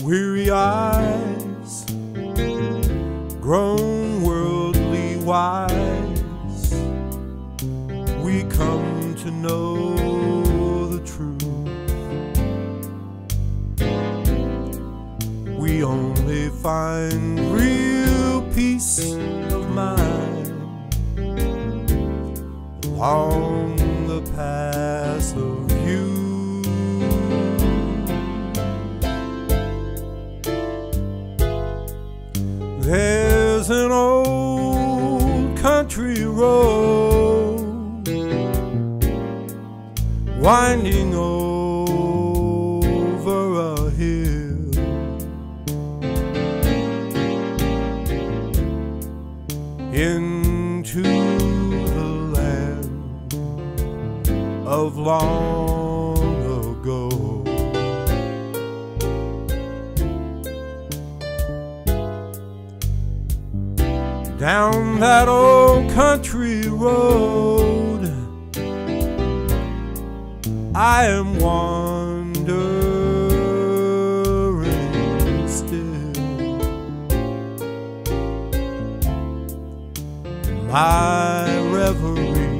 weary eyes, grown worldly wise, we come to know the truth. We only find real peace of mind along the path of you. There's an old country road winding over a hill, into the land of long ago. Down that old country road I am wandering still. My reverie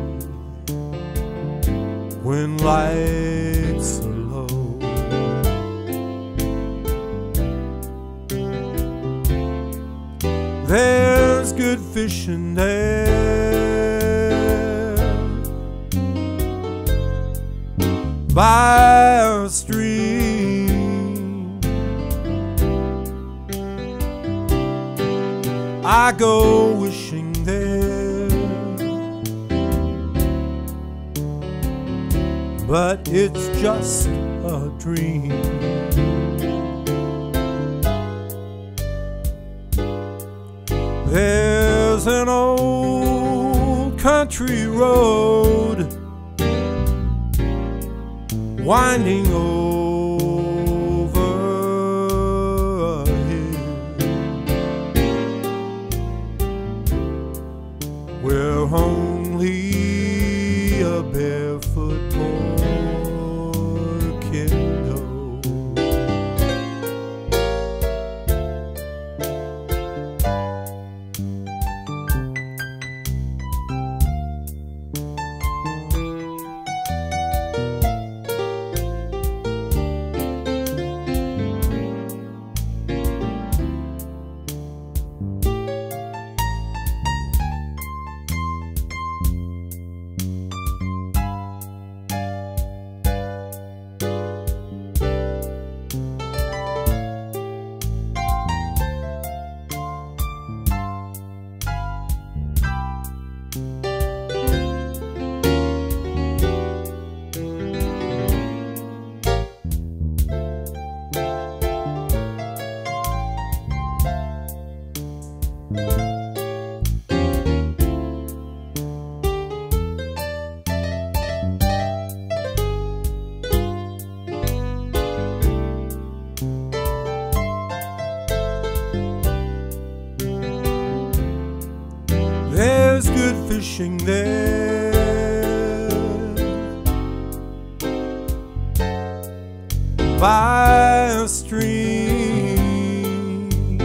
when lights are low. There's good fishing there by a stream. I go wishing there, but it's just a dream. There's an old country road winding over a hill, where only a barefoot boy can go. There's good fishing there by a stream.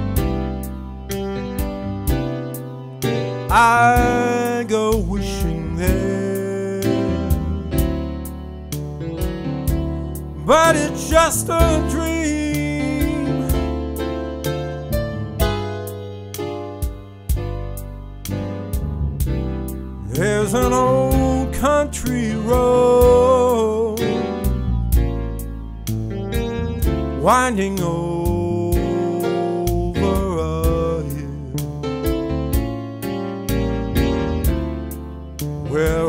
I go wishing there, but it's just a dream. There's an old country road winding over a hill, where